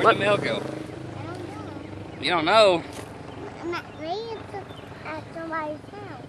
Where'd the mail go? I don't know. You don't know? Maybe it's at somebody's house.